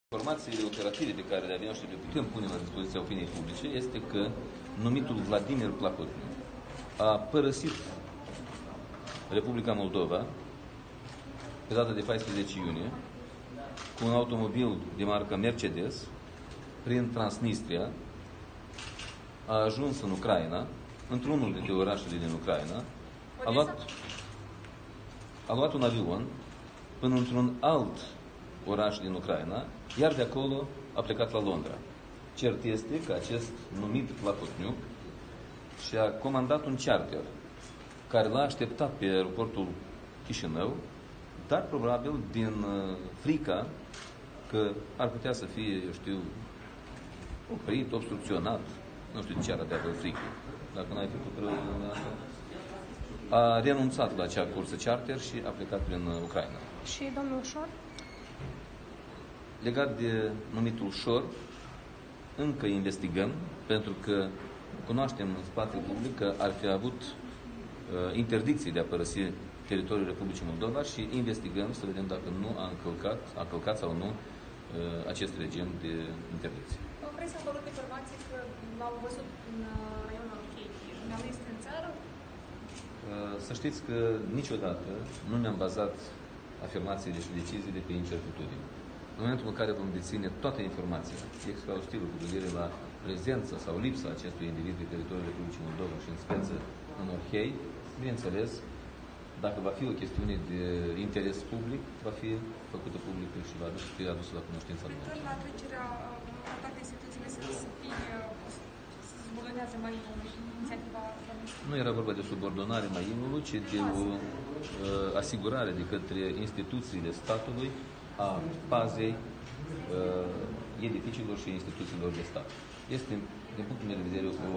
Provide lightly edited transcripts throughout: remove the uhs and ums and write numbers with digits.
Informațiile operative pe care le avem și le putem pune la dispoziția opiniei publice este că numitul Vladimir Plahotniuc a părăsit Republica Moldova pe data de 14 iunie cu un automobil de marcă Mercedes prin Transnistria, a ajuns în Ucraina, într-unul dintre orașele din Ucraina, a luat un avion până într-un alt oraș din Ucraina, iar de acolo a plecat la Londra. Cert este că acest numit Plahotniuc și-a comandat un charter care l-a așteptat pe aeroportul Chișinău, dar probabil din frica că ar putea să fie, eu știu, oprit, obstrucționat, nu știu de ce ar avea frică, dacă n-ai făcut rău asta, a renunțat la acea cursă charter și a plecat prin Ucraina. Și domnul Șor? Legat de numitul Șor, încă investigăm, pentru că cunoaștem în spațiul public că ar fi avut interdicții de a părăsi teritoriul Republicii Moldova și investigăm să vedem dacă nu a călcat sau nu acest regim de interdicții. Vreți să apărut informații că l-au văzut în raionul Orhei. Dumnealui este în țară? Să știți că niciodată nu mi-am bazat afirmațiile și deciziile pe incertitudine. În momentul în care vom deține toată informația exhaustivă cu privire la prezența sau lipsa acestui individ pe teritoriul Republicii Moldova și în speță în Orhei, bineînțeles, dacă va fi o chestiune de interes public, va fi făcută publică și va fi adusă la cunoștința noastră. La trecerea la toate instituțiile să subordonează mai inițiativa. Nu era vorba de subordonare Maimului, ci de o asigurare de către instituțiile statului a pazei edificiilor și instituțiilor de stat. Este, din punctul meu de vedere, o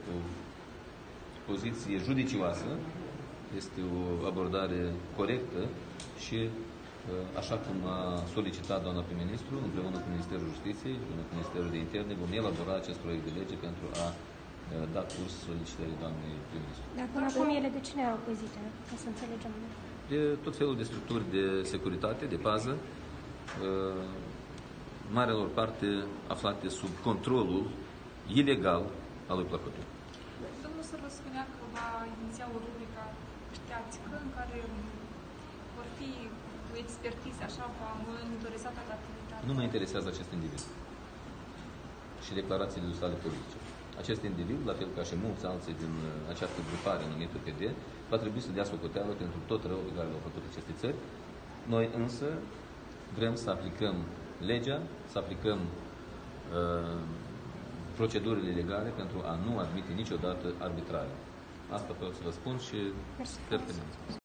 poziție judicioasă, este o abordare corectă și, așa cum a solicitat doamna prim-ministru, împreună cu Ministerul Justiției, împreună cu Ministerul de Interne, vom elabora acest proiect de lege pentru a da curs solicitării doamnei prim-ministru. Dar până acum ele de cine erau păzite? Ca să înțelegem. De tot felul de structuri de securitate, de pază, marelor parte aflate sub controlul ilegal al lui Plahotniuc. Domnul Sărvă spunea că va iniția o rubrică Știați că, în care vor fi cu expertize, așa, va monitoriza toată activitatea. Nu mă interesează acest individ și declarațiile sale politice. Acest individ, la fel ca și mulți alții din această grupare numită PD, va trebui să dea socoteală pentru tot răul pe care l-au făcut aceste țări. Noi însă vrem să aplicăm legea, să aplicăm procedurile legale pentru a nu admite niciodată arbitrare. Asta pot să vă spun și sper că